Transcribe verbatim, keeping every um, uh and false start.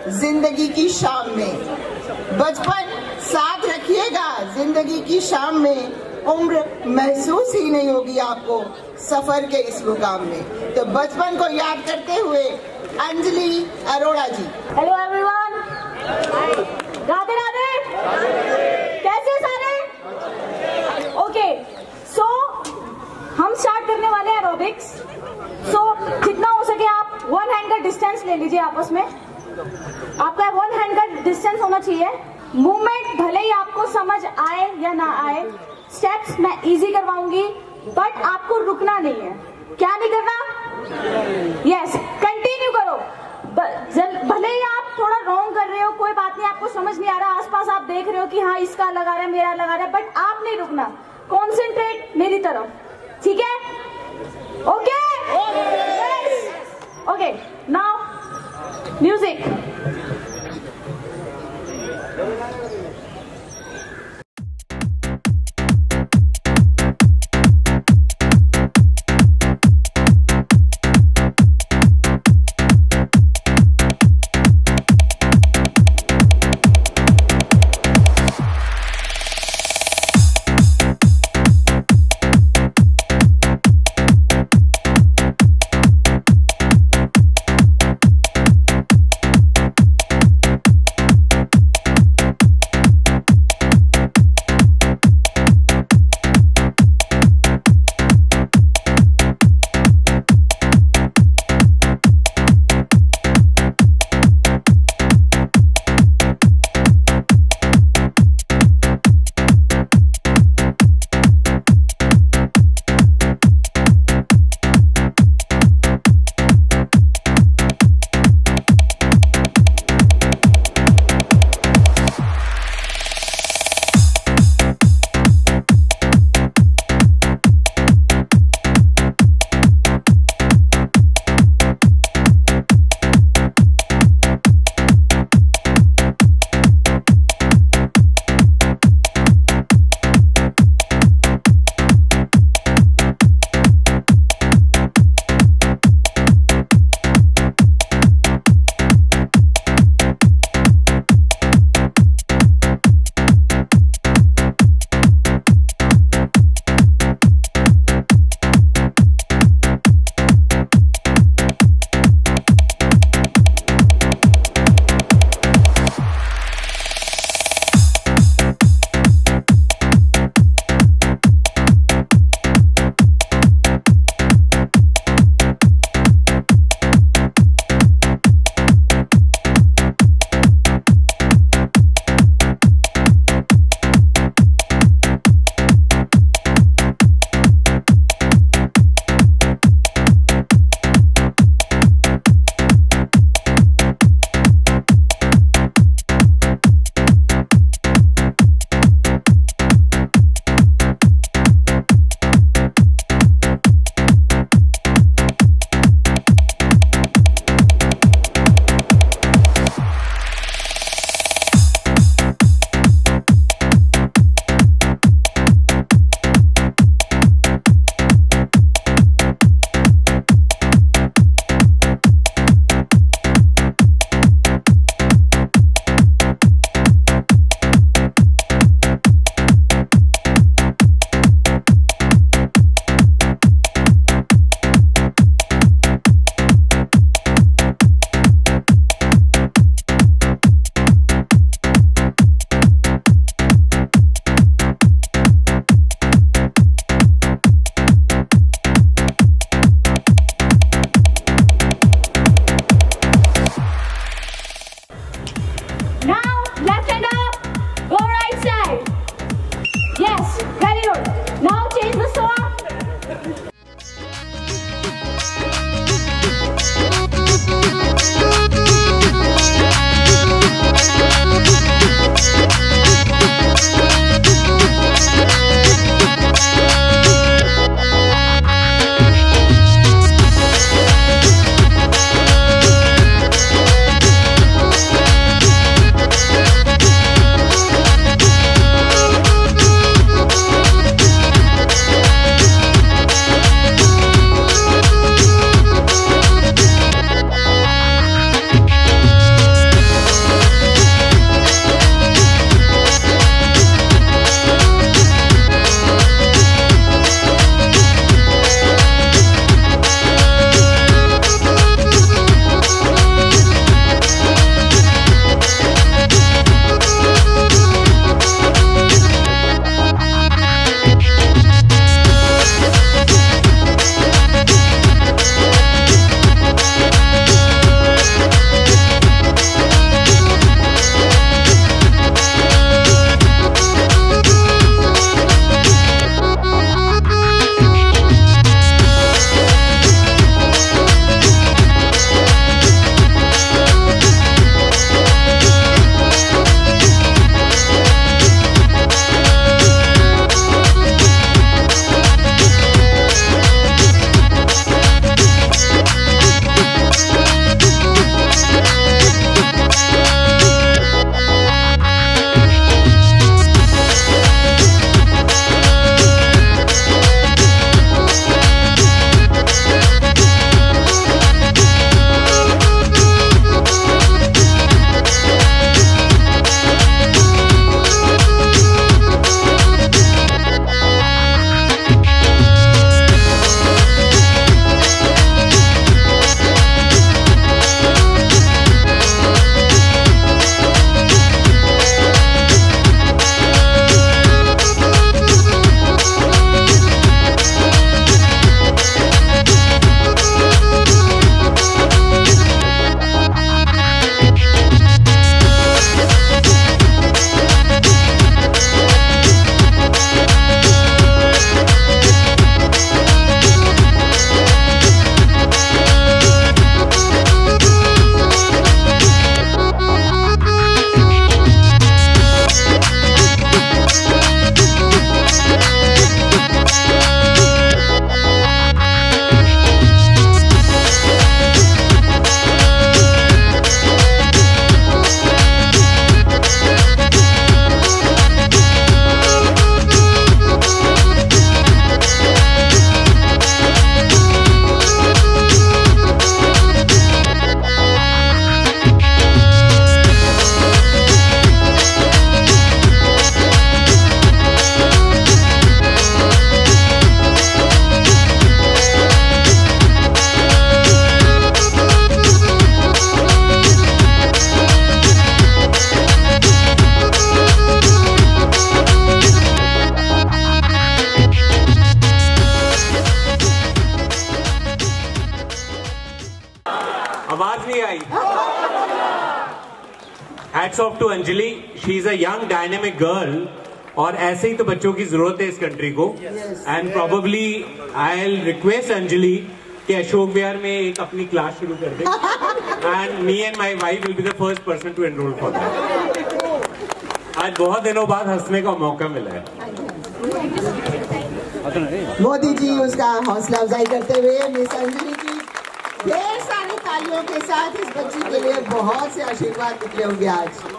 जिंदगी की शाम में। बचपन साथ रखिएगा जिंदगी की शाम में, उम्र महसूस ही नहीं होगी आपको सफर के इस मुकाम में। तो बचपन को याद करते हुए अंजलि अरोड़ा जी। हेलो एवरीवन, राधे राधे, कैसे सारे? ओके, सो हम स्टार्ट करने वाले हैं एरोबिक्स। सो जितना हो सके आप वन हैंड का डिस्टेंस ले लीजिए आपस में। आपका वन हैंड का डिस्टेंस होना चाहिए। मूवमेंट भले ही आपको समझ आए या ना आए, स्टेप्स मैं इजी करवाऊंगी, बट आपको रुकना नहीं है। क्या नहीं करना? यस, कंटिन्यू करो। भले ही आप थोड़ा रॉन्ग कर रहे हो, कोई बात नहीं, आपको समझ नहीं आ रहा, आसपास आप देख रहे हो कि हाँ इसका लगा रहा है, मेरा लगा रहा है, बट आप नहीं रुकना। कॉन्सेंट्रेट मेरी तरफ, ठीक है? Okay okay, now music. Hats off to Anjali, she is a young dynamic girl, और ऐसे ही तो बच्चों की जरूरत है इस कंट्री को। And probably I will request Anjali कि अशोक विहार में एक अपनी क्लास शुरू कर दे, and me and my wife will be the first person to enrol for that. आज बहुत दिनों बाद हंसने का मौका मिला है। मोदी जी उसका हौसला अफजाई करते हुए मिस अंजलि की ढेर सारी तालियों के साथ इस बच्ची के लिए बहुत से आशीर्वाद निकले होंगे आज।